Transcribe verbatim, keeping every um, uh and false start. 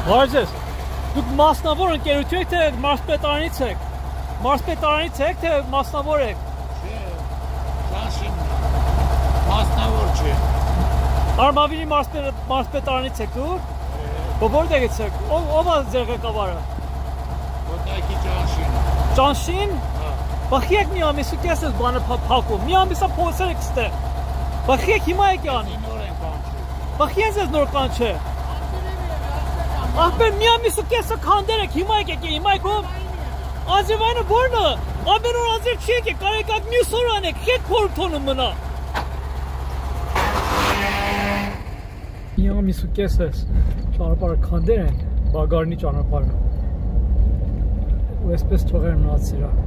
Վարժես, դուք մասնավոր ընկերություն եք, թե մարզպետարանից եք, մարզպետարանից եք, թե մասնավոր եք։ Չէ, ճանշին մասնավոր չէ։ Արմավիրի մարզպետարանից եք դուք։ Որտեղից եք, ով է ձեր ղեկավարը։ Կոտայքի ճանշին։ Ճանշին։ Բախի եք մի ամիս ու կես ես բանը փակում, մի ամիսա փոսել եք ստեղ։ Բախի եք հիմա եք անի։ Բախի ես ես նոր կանչ է։ Ախպեր մի ամիս ու կեսը քանդեր եք, հիմա եք եք, հիմա եք ով։ Ազրևայնը որն է, ամեն օր ազրև չի եք եք, կարեք ակ մյուս օր անեք, հետ փորութոնը մնա։ Մի ամիս ու կես ես, ճանապարհը քանդեր են, բագարնի ճանապարհը։ Ու այսպես թողեր մնաց իրա։